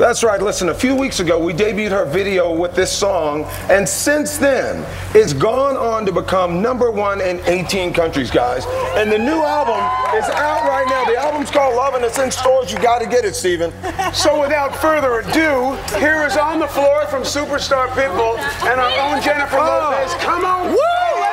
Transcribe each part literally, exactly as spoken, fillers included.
That's right. Listen, a few weeks ago, we debuted her video with this song, and since then, it's gone on to become number one in eighteen countries, guys. And the new album is out right now. The album's called Love, and it's in stores. You got to get it, Steven. So without further ado, here is On the Floor from Superstar Pitbull and our own Jennifer Oh. Lopez. Come on. Woo!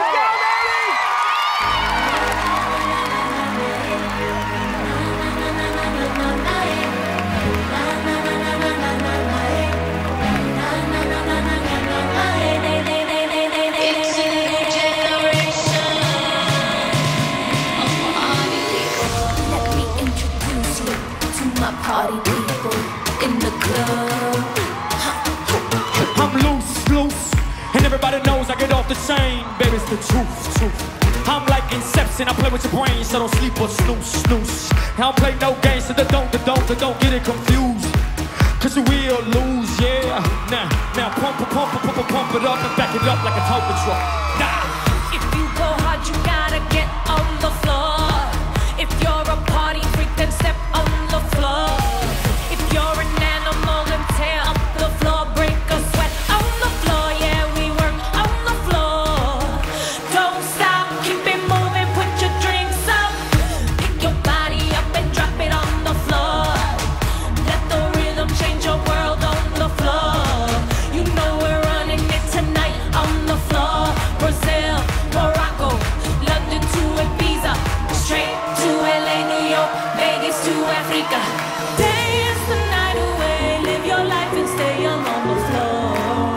Party people in the club. I'm loose, loose, and everybody knows I get off the chain. Baby, it's the truth, truth. I'm like Inception, I play with your brain, so don't sleep or snooze, snooze. I don't play no games, so don't, don't, don't, don't get it confused. Cause you will lose, yeah. Now, now pump, pump, pump, pump, pump it up and back it up like a tow truck. Nah. If you go hard, you gotta get on the floor. If you're a party freak, then step on the floor. If you're an animal, then tear up the floor. Break a sweat on the floor, yeah, we work on the floor. Don't stop, keep it moving, put your drinks up. Pick your body up and drop it on the floor. Let the rhythm change your world on the floor. You know we're running it tonight on the floor. Brazil, Morocco, London to Ibiza, straight to L A, New York, Vegas to Africa. Dance the night away, live your life and stay young on the floor.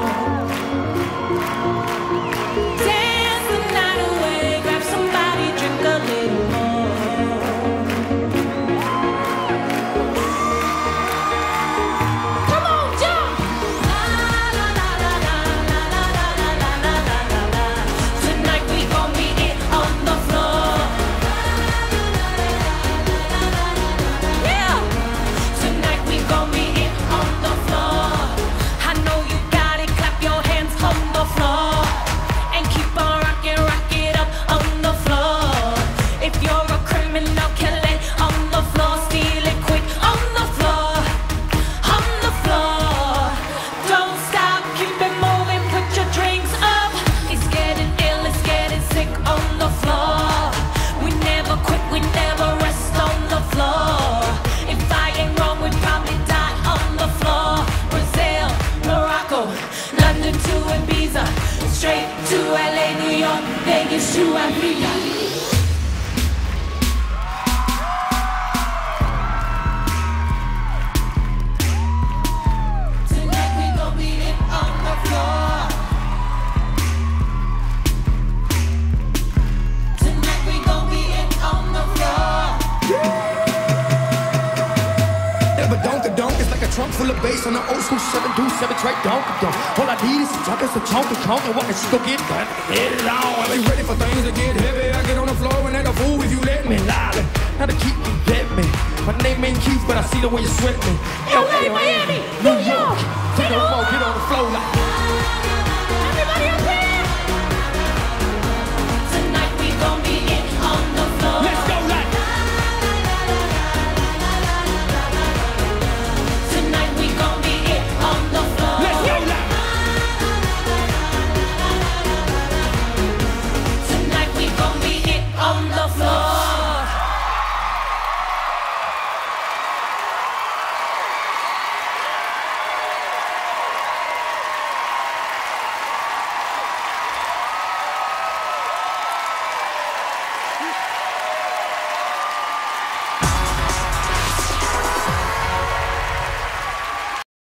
Dance the night away, grab somebody, drink a little more. Come on, jump! La la la la la la la la la la la la la. Tonight we gon' be it on the floor. Yeah! Tonight we gon' be it on the floor. I know you got it, clap your hands on the floor. And keep on rockin', rock it up on the floor. If you're a criminal, kill it on the floor. Steal it quick on the floor. On the floor. Don't stop, keep it moving, put your drinks up. It's getting ill, it's getting sick on the floor. We never quit, we never rest on the floor. If I ain't wrong, we probably die on the floor. Brazil, Morocco, London to Ibiza, straight to L A, New York, Vegas to Africa. Tonight we gon' be it on the floor. Tonight we gon' be it on the floor. Never donk a donk, it's like a trunk full of bass on an old school seven two seven straight donk a donk. All I need is some junk and some chunk and conk and what can she go get done? Get it on. I be ready for things to get heavy. I get on the floor and act a fool if you let me. Lie, now to keep me, get me. My name ain't Keith, but I see the way you sweat me. L A,